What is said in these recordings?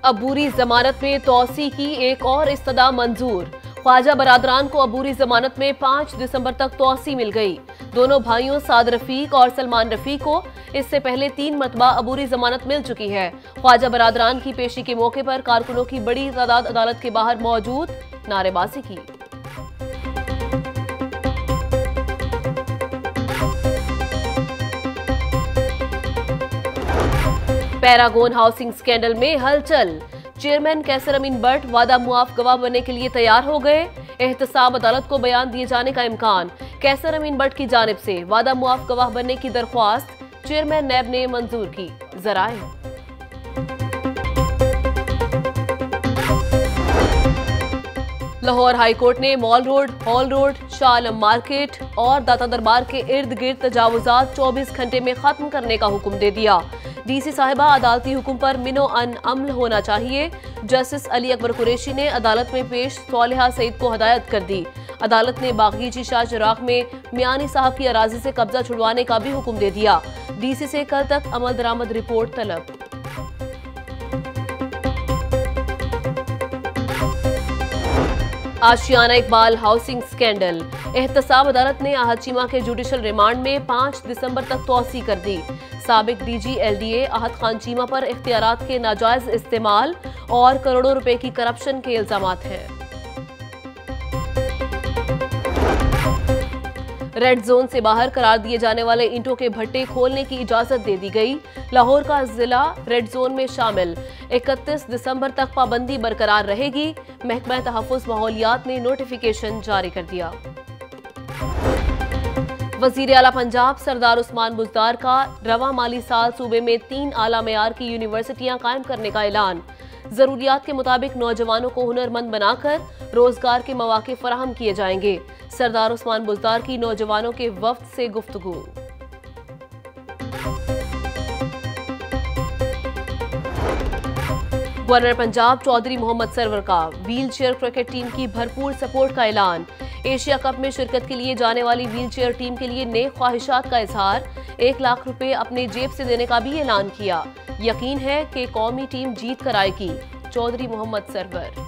अबूरी जमानत में तौसी की एक और इस्तदा मंजूर। ख्वाजा बरादरान को अबूरी जमानत में 5 दिसंबर तक तौसी मिल गई। दोनों भाइयों साद रफीक और सलमान रफीक को इससे पहले 3 मरतबा अबूरी जमानत मिल चुकी है। ख्वाजा बरादरान की पेशी के मौके पर कारकुनों की बड़ी तादाद अदालत के बाहर मौजूद, नारेबाजी की। पैरागोन हाउसिंग स्कैंडल में हलचल। चेयरमैन कैसर अमीन बट वादा मुआफ गवाह बनने के लिए तैयार हो गए। एहतसाब अदालत को बयान दिए जाने का इम्कान। कैसर अमीन बट की जानिब से वादा मुआफ गवाह बनने की दरख्वास्त चेयरमैन नैब ने मंजूर की। जराए लाहौर हाई कोर्ट ने mall road, hall road, Shah Alam market और दाता दरबार के इर्द गिर्द तजावुजात 24 घंटे में खत्म करने का हुक्म दे दिया। डीसी साहिबा अदालती हुक्म पर मिनो अन अमल होना चाहिए। जस्टिस अली अकबर कुरैशी ने अदालत में पेश सोलिहा सईद को हदायत कर दी। अदालत ने बागीची शाह चिराग में मियानी साहब की अराजी से कब्जा छुड़वाने का भी हुक्म दे दिया। डीसी से कल तक अमल दरामद रिपोर्ट तलब। Ashiana Iqbal housing scandal. एहतसाब अदालत ने आहत चीमा के जुडिशल रिमांड में 5 दिसंबर तक तौसी कर दी। साबिक डीजी LDA आहत खान चीमा पर इख्तियारात के नाजायज इस्तेमाल और करोड़ों रुपए की करप्शन के इल्जामात हैं। रेड जोन से बाहर करार दिए जाने वाले ईंटों के भट्टे खोलने की इजाजत दे दी गई। लाहौर का जिला रेड जोन में शामिल। 31 दिसंबर तक पाबंदी बरकरार रहेगी। महकमा तहफ़्फ़ुज़ माहौलियात ने नोटिफिकेशन जारी कर दिया। वज़ीर आला पंजाब सरदार उस्मान बुज़दार का रवा माली साल सूबे में 3 आला मेयार की यूनिवर्सिटियां कायम करने का ऐलान। जरूरियात के मुताबिक नौजवानों को हुनरमंद बनाकर रोजगार के मौके फराहम किए जाएंगे। सरदार उस्मान बुज़दार की नौजवानों के वफ्द से गुफ्तगू। गवर्नर पंजाब चौधरी मोहम्मद सरवर का व्हील चेयर क्रिकेट टीम की भरपूर सपोर्ट का ऐलान। एशिया कप में शिरकत के लिए जाने वाली व्हील चेयर टीम के लिए नेक ख्वाहिशात का इजहार। 1 लाख रुपए अपने जेब से देने का भी ऐलान किया। यकीन है कि कौमी टीम जीत कर आएगी, चौधरी मोहम्मद सरवर।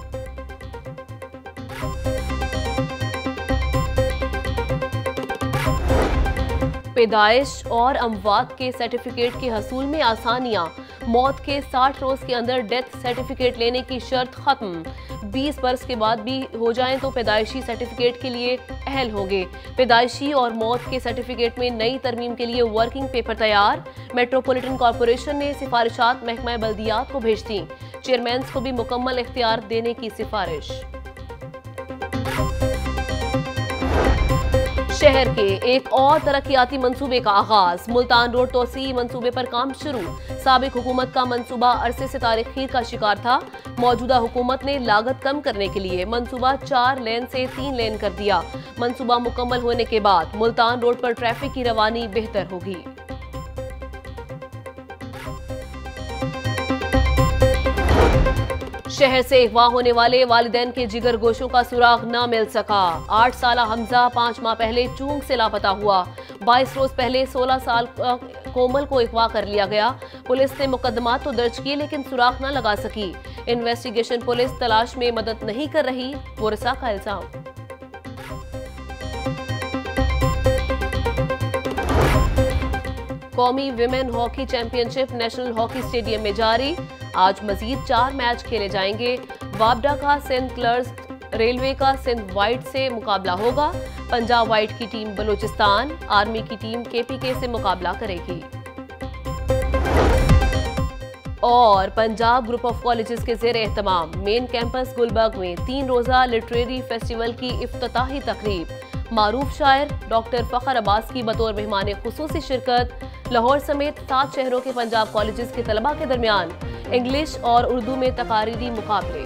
पैदाइश और अमवात के सर्टिफिकेट के हसूल में आसानियां। मौत के 60 रोज के अंदर डेथ सर्टिफिकेट लेने की शर्त खत्म। 20 बरस के बाद भी हो जाएं तो पैदाइशी सर्टिफिकेट के लिए अहल होंगे। पैदाइशी और मौत के सर्टिफिकेट में नई तरमीम के लिए वर्किंग पेपर तैयार। मेट्रोपॉलिटन कॉरपोरेशन ने सिफारिशात महकमा बल्दियात को भेज दी। चेयरमैन को भी मुकम्मल इख्तियार देने की सिफारिश। शहर के एक और तरक्याती मंसूबे का आगाज। मुल्तान रोड तोसी मंसूबे पर काम शुरू। साबिक हुकूमत का मंसूबा अरसे से तारीखीर का शिकार था। मौजूदा हुकूमत ने लागत कम करने के लिए मंसूबा 4 लेन से 3 लेन कर दिया। मंसूबा मुकम्मल होने के बाद मुल्तान रोड पर ट्रैफिक की रवानी बेहतर होगी। शहर से अगवा होने वाले वालिदैन के जिगर गोशों का सुराग न मिल सका। 8 साला हमजा 5 माह पहले चूंग से लापता हुआ। 22 रोज पहले 16 साल कोमल को अगवा कर लिया गया। पुलिस ने मुकदमात तो दर्ज किए लेकिन सुराग न लगा सकी। इन्वेस्टिगेशन पुलिस तलाश में मदद नहीं कर रही, वरसा का इल्जाम। कौमी women hockey championship national hockey stadium में जारी। आज मजीद 4 मैच खेले जाएंगे। वाबडा का सिंध क्लर्स, रेलवे का सिंध वाइट से मुकाबला होगा। पंजाब वाइट की टीम बलूचिस्तान, आर्मी की टीम KPK से मुकाबला करेगी। और पंजाब ग्रुप ऑफ कॉलेजेस के ज़ेर एहतमाम मेन कैंपस गुलबर्ग में 3 रोज़ा लिटरेरी फेस्टिवल की इफ्तिताही तकरीब। मारूफ शायर डॉक्टर फ़खर अब्बास की बतौर मेहमान खुसूसी शिरकत। लाहौर समेत 7 शहरों के पंजाब कॉलेजेस के तलबा के दरमियान इंग्लिश और उर्दू में तकारीरी मुकाबले।